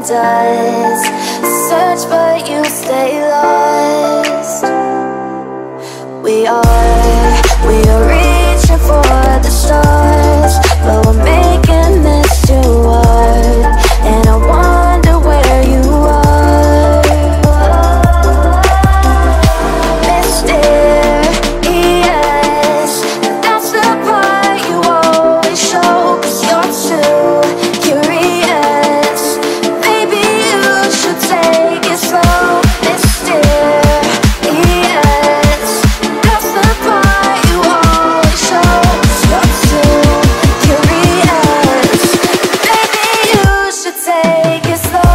does. Search but you stay lost. We are reaching for the stars, but we're making this too hard. And I wonder where you are. Mysterious, that's the part you always show, 'cause you're too curious. Maybe you should take it slow. Mysterious, that's the part you always show, 'cause you're too curious. Maybe you should take it slow.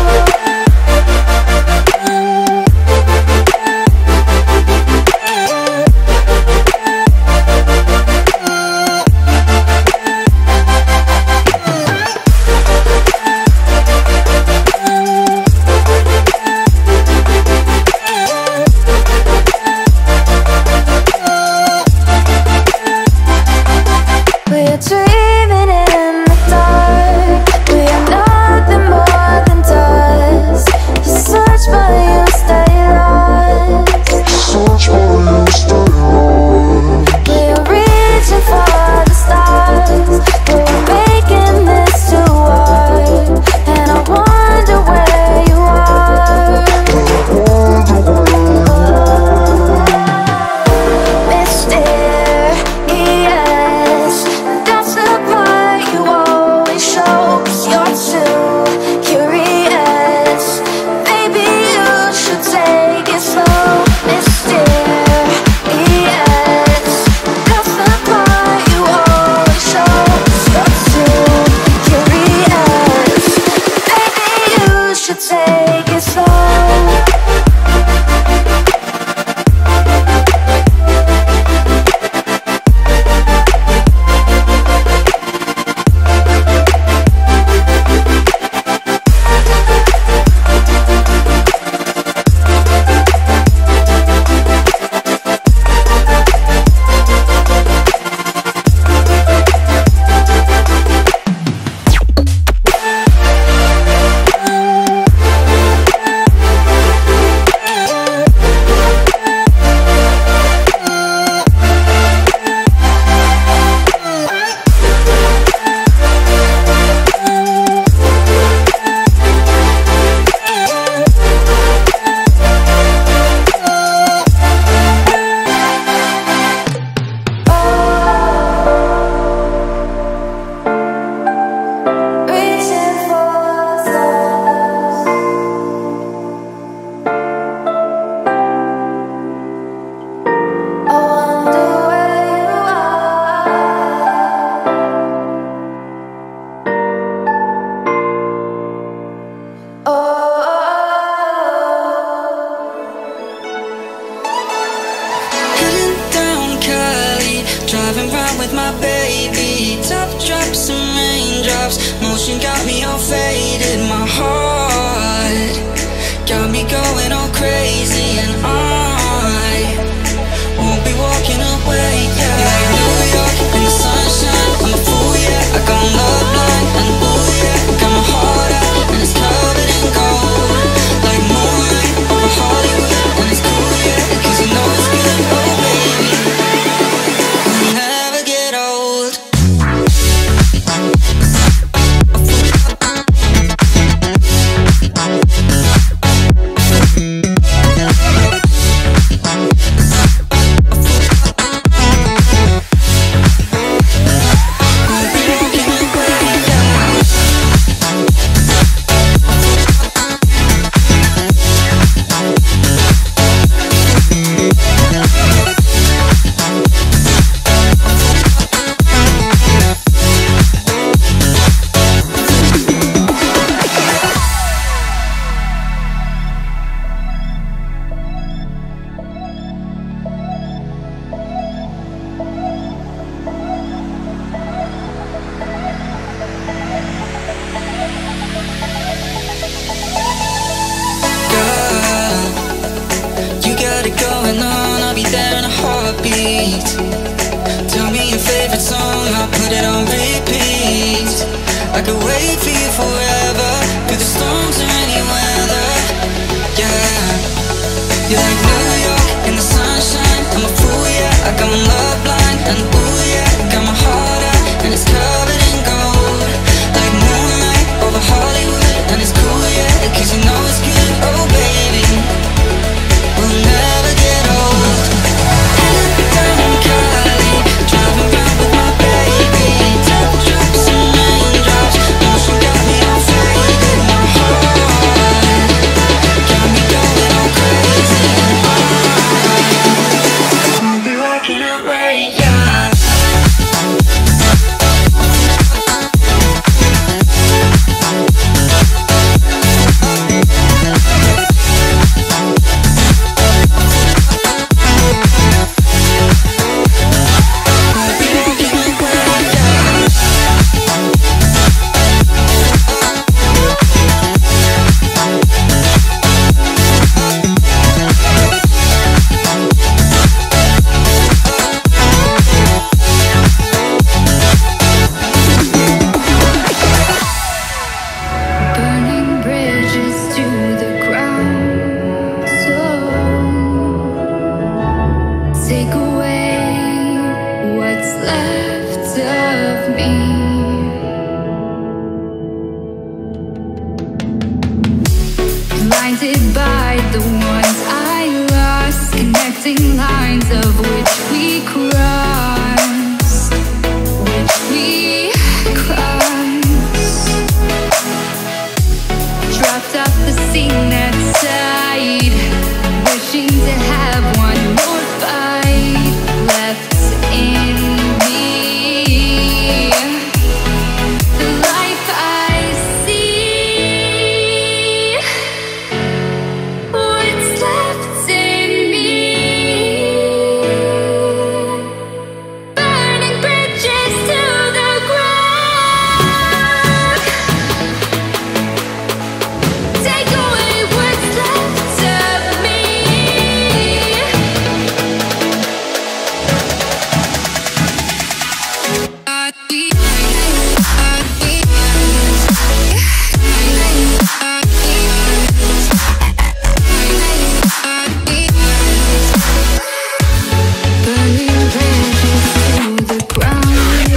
We're dreaming in the dark. We are nothing more than dust. You search but you stay lost. We are reaching for the stars, but we're making this too hard. And I wonder where you are. Mysterious, that's the part you always show, 'cause you're too curious. Maybe you should take it slow. Mysterious, that's the part you always show, 'cause you're too curious. Maybe you should take it slow. Reaching for the stars. I wonder where you are. Heading down Cali, driving round with my baby. Top drops and raindrops, motion got me all faded. My heart got me going all crazy, and I won't be walking away. Yeah, like New York in the sunshine, I'm a fool, yeah. I got love blind, and ooh yeah, got my heart out and it's covered in gold. Like moonlight over Hollywood, and it's cool, yeah, 'cause you know it's good, oh baby. We'll never get old. heartbeat. Tell me your favorite song, I'll put it on repeat. I could wait for you forever, through the storm You're like New York in the sunshine. I'm a fool, yeah, I got my love blind. And ooh yeah, got my heart out and it's covered in gold. Like moonlight over Hollywood. And it's cool, yeah, cause you know it's good. Oh baby, we'll never get old. Down Cali, driving around with my baby. Top drops and raindrops, motion got me all faded. My heart got me going all crazy. I'll be walking away, yeah. Burning bridges to the ground. So take away what's left of me. Blinded by the ones I lost, connecting lines of which we crossed, which we crossed. Dropped off the scene that side, wishing to have one more fight left in me. The life I see, what's left in me. Burning bridges to the ground. Take away what's left of me. Burning bridges to the ground.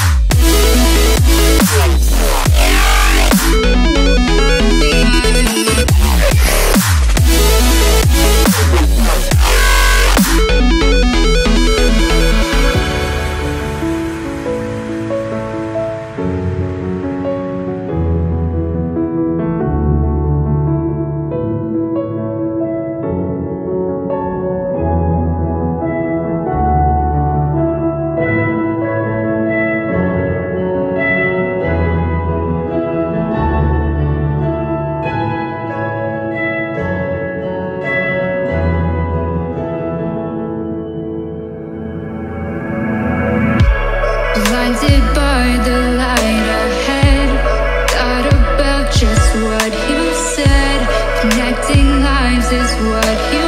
Blinded by the light ahead, thought about just what you said. Connecting lives is what you